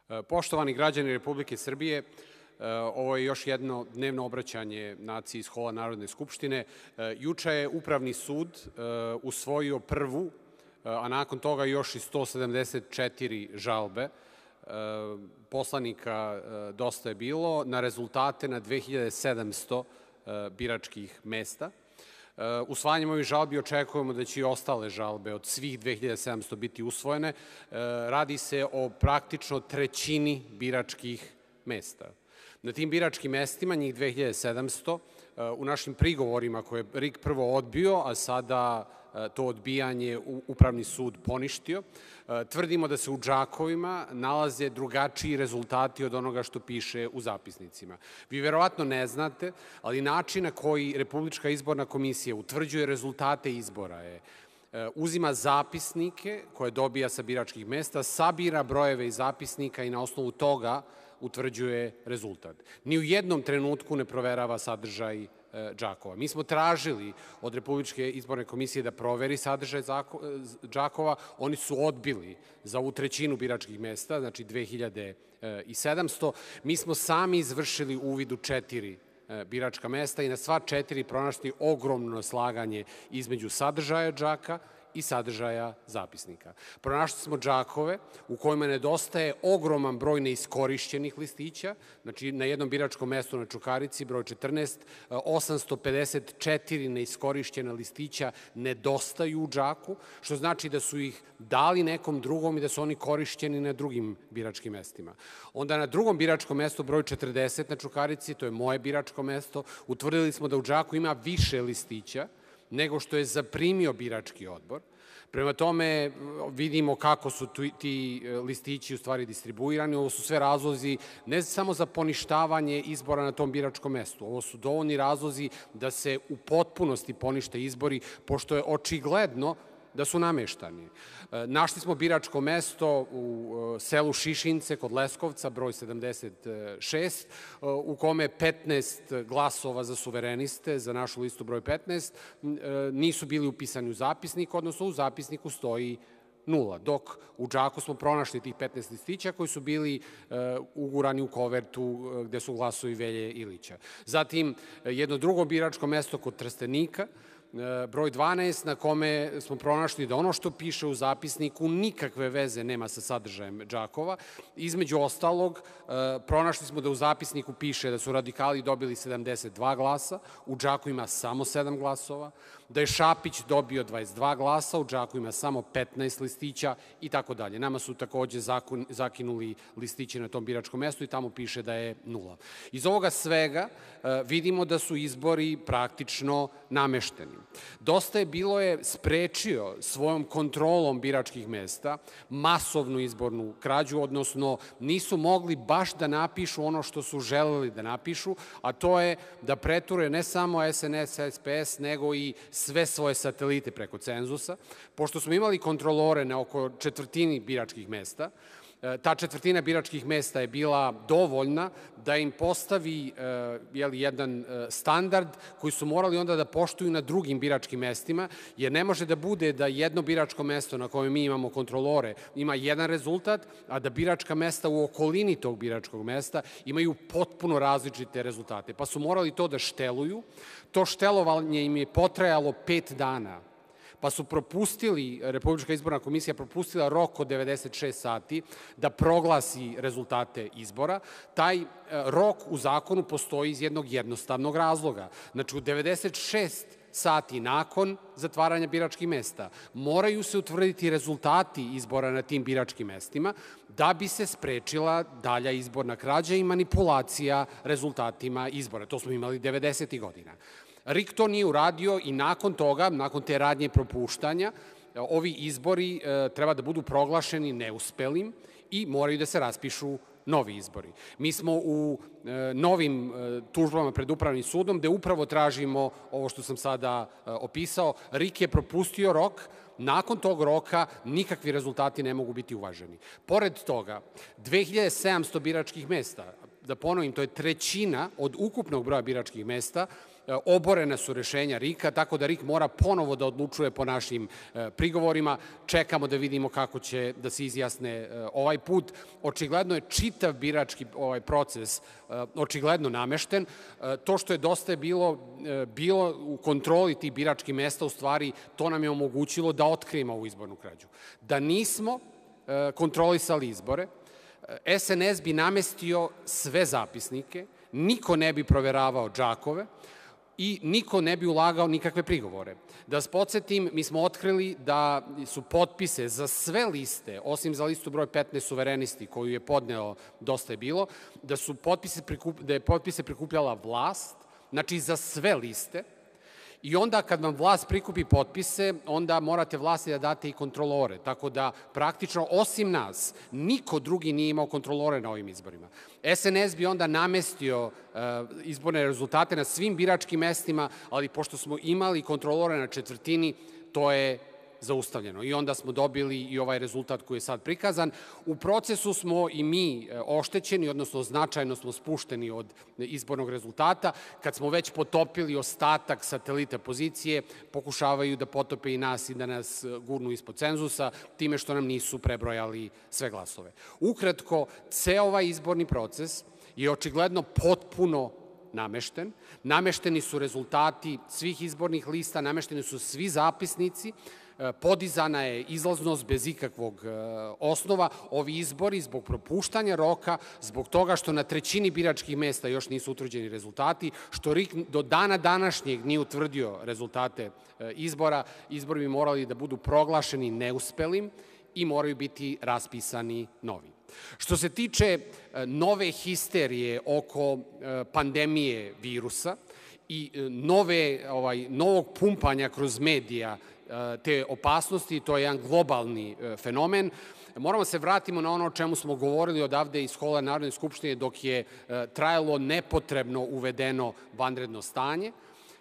Poštovani građani Republike Srbije, ovo je još jedno dnevno obraćanje naciji iz hola Narodne skupštine. Juče je Upravni sud usvojio prvu, a nakon toga još i 174 žalbe poslanika Dosta je bilo na rezultate na 2700 biračkih mesta. Usvajanjem ovih žalbi očekujemo da će i ostale žalbe od svih 2700 biti usvojene. Radi se o praktično trećini biračkih mesta. Na tim biračkim mestima, njih 2700, u našim prigovorima koje je RIK prvo odbio, a sada to odbijanje Upravni sud poništio, tvrdimo da se u džakovima nalaze drugačiji rezultati od onoga što piše u zapisnicima. Vi verovatno ne znate, ali način na koji Republička izborna komisija utvrđuje rezultate izbora je uzima zapisnike koje dobija sa biračkih mesta, sabira brojeve iz zapisnika i na osnovu toga utvrđuje rezultat. Ni u jednom trenutku ne proverava sadržaj džakova. Mi smo tražili od Republičke izborne komisije da proveri sadržaj džakova. Oni su odbili za ovu trećinu biračkih mesta, znači 2700. Mi smo sami izvršili uvid u 4 biračka mesta i na sva 4 pronašli ogromno slaganje između sadržaja džaka i sadržaja zapisnika. Pronašli smo džakove u kojima nedostaje ogroman broj neiskorišćenih listića, znači na jednom biračkom mestu na Čukarici, broj 14, 854 neiskorišćena listića nedostaju u džaku, što znači da su ih dali nekom drugom i da su oni korišćeni na drugim biračkim mestima. Onda na drugom biračkom mestu, broj 40 na Čukarici, to je moje biračko mesto, utvrdili smo da u džaku ima više listića nego što je zaprimio birački odbor. Prema tome vidimo kako su ti listići u stvari distribuirani. Ovo su sve razlozi ne samo za poništavanje izbora na tom biračkom mestu. Ovo su dovoljni razlozi da se u potpunosti ponište izbori, pošto je očigledno da su nameštani. Našli smo biračko mesto u selu Šišince kod Leskovca, broj 76, u kome 15 glasova za suvereniste, za našu listu broj 15, nisu bili upisani u zapisnik, odnosno u zapisniku stoji 0, dok u džaku smo pronašli tih 15 listića koji su bili ugurani u kovertu gde su glasovi Velje Ilića. Zatim, jedno drugo biračko mesto kod Trstenika, broj 12, na kome smo pronašli da ono što piše u zapisniku nikakve veze nema sa sadržajem džakova. Između ostalog, pronašli smo da u zapisniku piše da su radikali dobili 72 glasa, u džaku ima samo 7 glasova, da je Šapić dobio 22 glasa, u džaku ima samo 15 listića i tako dalje. Nama su takođe zakinuli listiće na tom biračkom mestu i tamo piše da je 0. Iz ovoga svega vidimo da su izbori praktično namešteni. Dosta je bilo je sprečio svojom kontrolom biračkih mesta masovnu izbornu krađu, odnosno nisu mogli baš da napišu ono što su želeli da napišu, a to je da preture ne samo SNS, SPS, nego i sve svoje satelite preko cenzusa. Pošto smo imali kontrolore na oko četvrtini biračkih mesta, ta četvrtina biračkih mesta je bila dovoljna da im postavi jedan standard koji su morali onda da poštuju na drugim biračkim mestima, jer ne može da bude da jedno biračko mesto na kojem mi imamo kontrolore ima jedan rezultat, a da biračka mesta u okolini tog biračkog mesta imaju potpuno različite rezultate. Pa su morali to da šteluju. To štelovanje im je potrajalo 5 dana. Pa su propustili, Republička izborna komisija propustila rok od 96 sati da proglasi rezultate izbora. Taj rok u zakonu postoji iz jednog jednostavnog razloga. Znači, u 96 sati nakon zatvaranja biračkih mesta moraju se utvrditi rezultati izbora na tim biračkim mestima da bi se sprečila dalja izborna krađa i manipulacija rezultatima izbora. To smo imali 90. godina. RIK to nije uradio i nakon toga, nakon te radnje propuštanja, ovi izbori treba da budu proglašeni neuspelim i moraju da se raspišu novi izbori. Mi smo u novim tužbama pred Upravnim sudom, gde upravo tražimo ovo što sam sada opisao. RIK je propustio rok, nakon tog roka nikakvi rezultati ne mogu biti uvaženi. Pored toga, 2700 biračkih mesta, da ponovim, to je trećina od ukupnog broja biračkih mesta, oborena su rešenja RIK-a, tako da RIK mora ponovo da odlučuje po našim prigovorima. Čekamo da vidimo kako će da se izjasne ovaj put. Očigledno je čitav birački proces očigledno namešten. To što je dosta bilo u kontroli tih biračkih mesta, u stvari to nam je omogućilo da otkrijemo ovu izbornu krađu. Da nismo kontrolisali izbore, SNS bi namestio sve zapisnike, niko ne bi proveravao džakove i niko ne bi ulagao nikakve prigovore. Da vas podsjetim, mi smo otkrili da su potpise za sve liste, osim za listu broj 15 suverenisti, koju je podneo Dosta je bilo, da je potpise prikupljala vlast, znači za sve liste, i onda kad vam vlast prikupi potpise, onda morate vlasti da date i kontrolore, tako da praktično osim nas, niko drugi nije imao kontrolore na ovim izborima. SNS bi onda namestio izborne rezultate na svim biračkim mestima, ali pošto smo imali kontrolore na četvrtini, to je zaustavljeno i onda smo dobili i ovaj rezultat koji je sad prikazan. U procesu smo i mi oštećeni, odnosno značajno smo spušteni od izbornog rezultata. Kad smo već potopili ostatak satelita pozicije, pokušavaju da potope i nas i da nas gurnu ispod cenzusa, time što nam nisu prebrojali sve glasove. Ukratko, ceo ovaj izborni proces je očigledno potpuno namešten. Namešteni su rezultati svih izbornih lista, namešteni su svi zapisnici, podizana je izlaznost bez ikakvog osnova. Ovi izbori zbog propuštanja roka, zbog toga što na trećini biračkih mesta još nisu utvrđeni rezultati, što RIK do dana današnjeg nije utvrdio rezultate izbora, izbori bi morali da budu proglašeni neuspelim i moraju biti raspisani novi. Što se tiče nove histerije oko pandemije virusa i novog pumpanja kroz medija te opasnosti, to je jedan globalni fenomen, moramo se vratimo na ono o čemu smo govorili odavde iz hola Narodne skupštine dok je trajalo nepotrebno uvedeno vanredno stanje,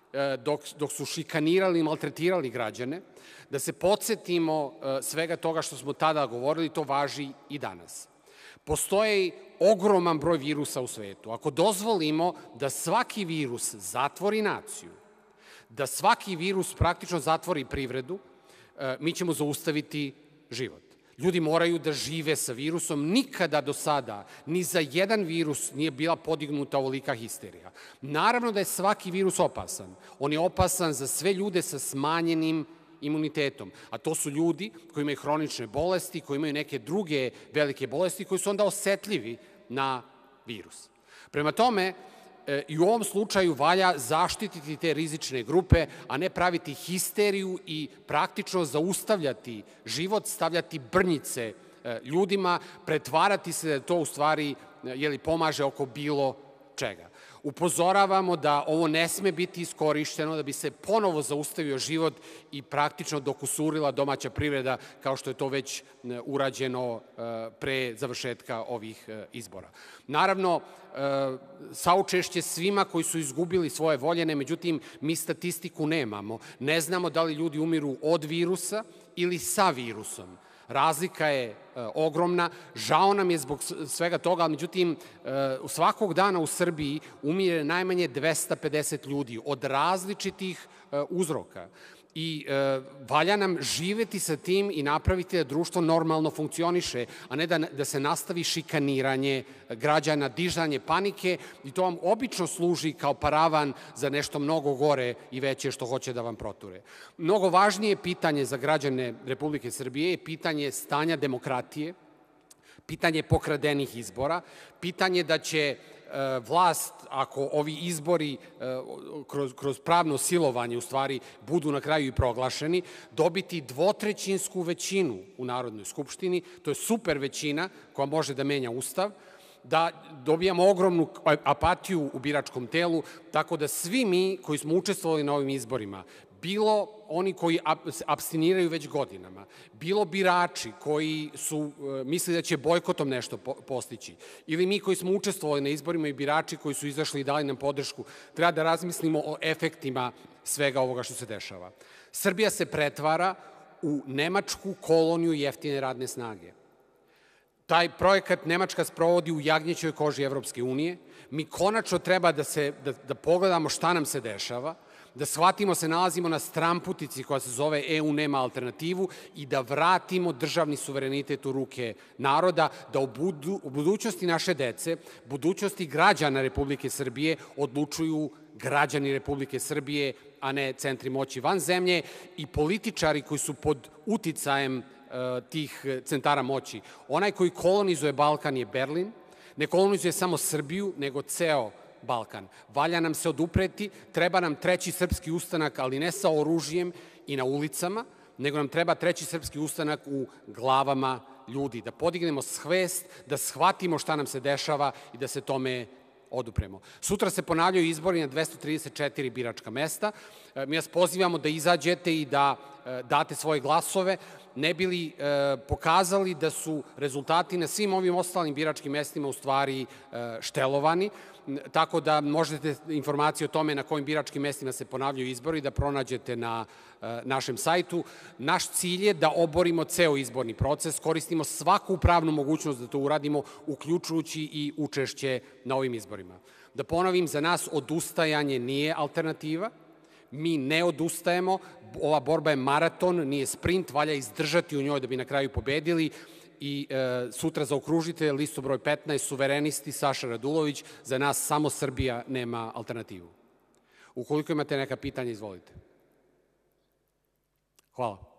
dok su šikanirali i maltretirali građane, da se podsjetimo svega toga što smo tada govorili, to važi i danas. Postoji ogroman broj virusa u svetu. Ako dozvolimo da svaki virus zatvori naciju, da svaki virus praktično zatvori privredu, mi ćemo zaustaviti život. Ljudi moraju da žive sa virusom. Nikada do sada ni za jedan virus nije bila podignuta ovolika histerija. Naravno da je svaki virus opasan. On je opasan za sve ljude sa smanjenim imunitetom, a to su ljudi koji imaju hronične bolesti, koji imaju neke druge velike bolesti, koji su onda osetljivi na virus. Prema tome, i u ovom slučaju valja zaštititi te rizične grupe, a ne praviti histeriju i praktično zaustavljati život, stavljati brnjice ljudima, pretvarati se da to u stvari pomaže oko bilo čega. Upozoravamo da ovo ne sme biti iskorišćeno, da bi se ponovo zaustavio život i praktično dokusurila domaća privreda, kao što je to već urađeno pre završetka ovih izbora. Naravno, saučešće svima koji su izgubili svoje voljene, međutim, mi statistiku nemamo. Ne znamo da li ljudi umiru od virusa ili sa virusom. Razlika je ogromna, žao nam je zbog svega toga, međutim, svakog dana u Srbiji umire najmanje 250 ljudi od različitih uzroka. I valja nam živeti sa tim i napraviti da društvo normalno funkcioniše, a ne da se nastavi šikaniranje građana, dižanje panike, i to vam obično služi kao paravan za nešto mnogo gore i veće što hoće da vam proture. Mnogo važnije pitanje za građane Republike Srbije je pitanje stanja demokratije, pitanje pokradenih izbora, pitanje da će vlast, ako ovi izbori kroz pravno silovanje u stvari budu na kraju i proglašeni, dobiti dvotrećinsku većinu u Narodnoj skupštini, to je super većina koja može da menja Ustav, da dobijamo ogromnu apatiju u biračkom telu, tako da svi mi koji smo učestvovali na ovim izborima, bilo oni koji apstiniraju već godinama, bilo birači koji su mislili da će bojkotom nešto postići, ili mi koji smo učestvovali na izborima i birači koji su izašli i dali nam podršku, treba da razmislimo o efektima svega ovoga što se dešava. Srbija se pretvara u nemačku koloniju jeftine radne snage. Taj projekat Nemačka sprovodi u jagnjećoj koži Evropske unije. Mi konačno treba da pogledamo šta nam se dešava, da shvatimo se nalazimo na stramputici koja se zove EU nema alternativu i da vratimo državni suverenitet u ruke naroda, da u budućnosti naše dece, budućnosti građana Republike Srbije odlučuju građani Republike Srbije, a ne centri moći van zemlje i političari koji su pod uticajem tih centara moći. Onaj koji kolonizuje Balkan je Berlin, ne kolonizuje samo Srbiju, nego ceo Balkan. Valja nam se odupreti, treba nam treći srpski ustanak, ali ne sa oružjem i na ulicama, nego nam treba treći srpski ustanak u glavama ljudi, da podignemo svest, da shvatimo šta nam se dešava i da se tome odupremo. Sutra se ponavljaju izbori na 234 biračka mesta. Mi vas pozivamo da izađete i da date svoje glasove, ne bi li pokazali da su rezultati na svim ovim ostalim biračkim mestima u stvari štelovani, tako da možete informacije o tome na kojim biračkim mestima se ponavljaju izbori da pronađete na našem sajtu. Naš cilj je da oborimo ceo izborni proces, koristimo svaku pravnu mogućnost da to uradimo, uključujući i učešće na ovim izborima. Da ponovim, za nas odustajanje nije alternativa, mi ne odustajemo, ova borba je maraton, nije sprint, valja izdržati u njoj da bi na kraju pobedili i sutra zaokružite listu broj 15, suverenisti Saša Radulović, za nas samo Srbija nema alternativu. Ukoliko imate neka pitanja, izvolite. Hvala.